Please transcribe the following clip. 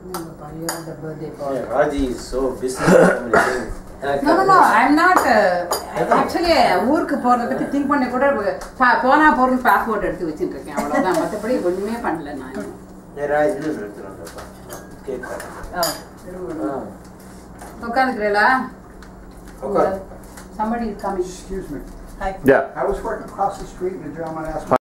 Raji is so busy. No, I'm not. Actually, ஊருக்கு போறத பத்தி திங்க் பண்ணி கூட போனா போறன்னு பாஸ்போர்ட் எடுத்து வச்சிட்டு இருக்கேன். அவ்வளவுதான். மத்தபடி ஒண்ணுமே பண்ணல நான். Raji இன்னும் எடுத்துறேன்ப்பா. கேக். உட்கார்ந்துக்கிறீங்களா? Okay. Somebody is coming. Excuse me. Hi. Yeah. I was working across the street and the gentleman asked me